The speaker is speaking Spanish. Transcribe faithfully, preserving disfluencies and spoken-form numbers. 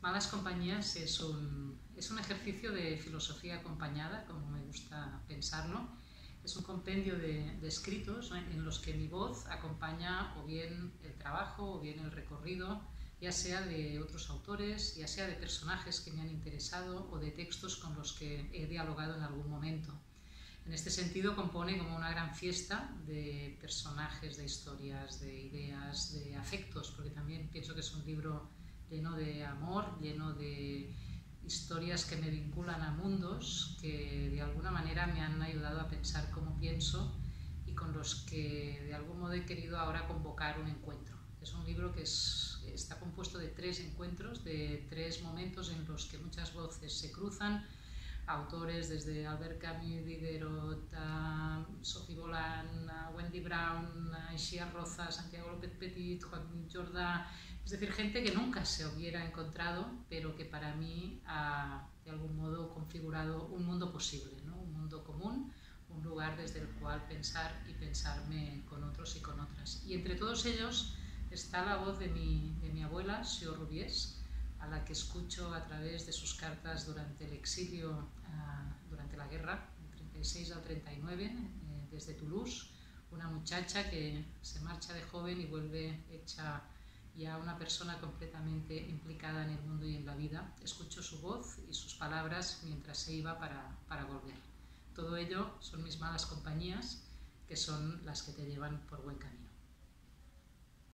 Malas compañías es un, es un ejercicio de filosofía acompañada, como me gusta pensarlo. Es un compendio de, de escritos, ¿no?, en los que mi voz acompaña o bien el trabajo o bien el recorrido, ya sea de otros autores, ya sea de personajes que me han interesado o de textos con los que he dialogado en algún momento. En este sentido compone como una gran fiesta de personajes, de historias, de ideas, de afectos, porque también pienso que es un libro lleno de amor, lleno de historias que me vinculan a mundos que de alguna manera me han ayudado a pensar cómo pienso y con los que de algún modo he querido ahora convocar un encuentro. Es un libro que es, está compuesto de tres encuentros, de tres momentos en los que muchas voces se cruzan, autores desde Albert Camus, Diderot, a Sophie Bolan, a Wendy Brown, a Ixia Roza, Santiago López Petit, Joaquín Jordá, es decir, gente que nunca se hubiera encontrado, pero que para mí ha de algún modo configurado un mundo posible, ¿no? Un mundo común, un lugar desde el cual pensar y pensarme con otros y con otras. Y entre todos ellos está la voz de mi, de mi abuela, Sio Rubiés, a la que escucho a través de sus cartas durante el exilio, uh, durante la guerra, del treinta y seis al treinta y nueve, eh, desde Toulouse, una muchacha que se marcha de joven y vuelve hecha ya una persona completamente implicada en el mundo y en la vida. Escucho su voz y sus palabras mientras se iba para, para volver. Todo ello son mis malas compañías, que son las que te llevan por buen camino.